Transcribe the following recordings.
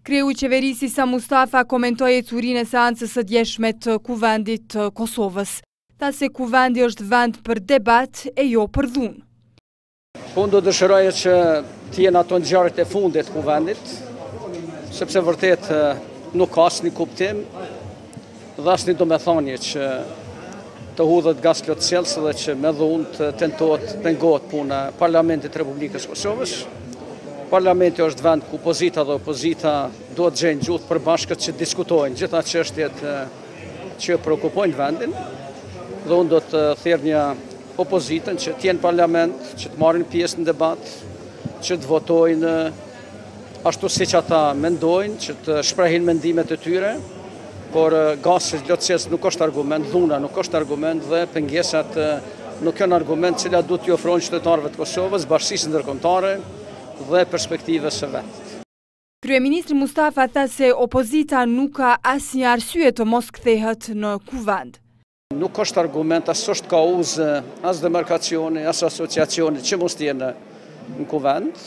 Kreu I qeverisë Isa Mustafa komentoi ecurinë e seancës së djeshme të Kuvendit të Kosovës. Tha se Kuvendi është vend për debat e jo për dhunë. Unë do dëshiroja që t'jenë ato ngjarjet e fundit të Kuvendit, sepse vërtet nuk ka asnjë kuptim dhe asnjë domethënie që të hudhet gaz plotësjellës dhe që me dhunë të tentohet pengohet puna e Parlamentit Republikës Kosovës. Parlamenti është vend ku opozita dhe opozita duhet gjejnë gjuhë përbashkët që diskutojnë gjitha çështjet që preokupojnë vendin. Dhe unë do të thirrja opozitën që t'jenë parlament, që të marrin pjesë në debat, që të votojnë ashtu siç ata mendojnë, që të shprehin mendimet e tyre, por gazi plotësisht nuk është argument, dhuna nuk është argument dhe pengesat nuk janë argument që duhet t'i ofrojnë qytetarëve të Kosovës, bashkisë ndërkombëtare dhe perspektive së vetë. Kryeministri Mustafa tha se opozita nuk ka asnjë arsye të mos kthehet në Kuvend. Nuk është argument, as është kauzë, as demarkacioni, as asociacioni që mos t'jenë në Kuvend.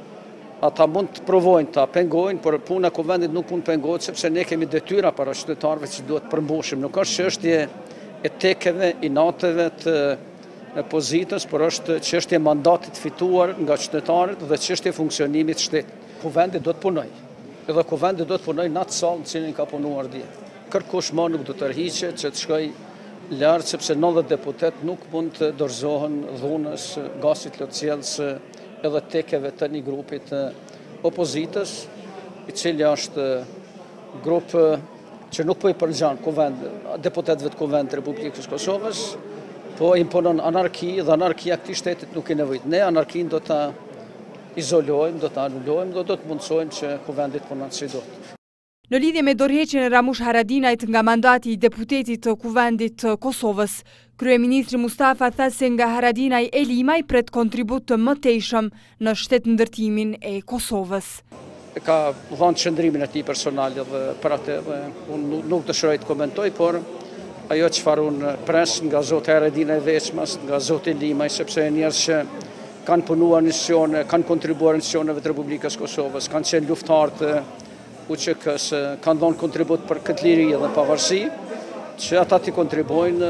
Ata mund të provojnë ta pengojnë, por puna e Kuvendit nuk mund pengohet sepse ne kemi detyra para qytetarëve që duhet përmbushim. Nuk është çështje e tekeve, inateve të opozitës, por është çështje mandatit fituar nga qytetarët dhe çështje funksionimit të shtetit. Kuvendi do të punojë. Edhe Kuvendi do të punojë në atë sallë në cilën ka punuar dje. Kërkush më nuk do të tërhiqet që të shkojë lart sepse 90 deputet nuk mund të dorëzohen dhunës, gazit plotësjellës edhe tekeve të një grupi të opozitës, I cili është grup që nuk po I përgjan deputetëve të Kuvendit të Republikës Kosovës, po imponon anarki dhe anarkia këtij shtetit nuk I nevojit. Ne anarkinë do ta izolojmë, do ta anulojmë dhe do të mundsojmë që Kuvendi të punon si duhet. Në lidhje me dorëheqjen e Ramush Haradinajt nga mandati I deputetit të Kuvendit të Kosovës, kryeministri Mustafa tha se nga Haradinaj Elimaj pret kontribut të mëtejshëm në shtetëndërtimin e Kosovës. Ka dhënë qëndrimin e tij personal dhe për atë dhe unë nuk dëshiroj të komentoj, por ajo çfarë unë pres nga zoti Haradinaj Veçmas, nga zoti Elimaj, sepse janë njerëz që kanë punuar në misione, kanë kontribuar në misioneve të Republikës Kosovës, kanë qenë luftarë të UÇK-s, kanë dhënë kontribut për këtë liri dhe pavarësi, që ata t'i kontribuojnë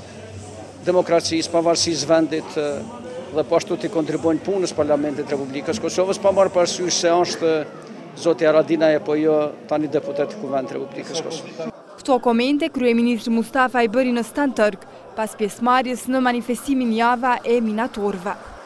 demokracisë, pavarësisë vendit dhe po ashtu t'i kontribuojnë punës Parlamentit Republikës Kosovës, pa marrë parasysh se është zoti Haradinaj apo jo tani deputet I Kuvendit të Republikës Kosovës. Këto komente kryeministri Mustafa I bëri në Stan Tërk pas pjesëmarrjes në manifestimin Java e Minatorëve.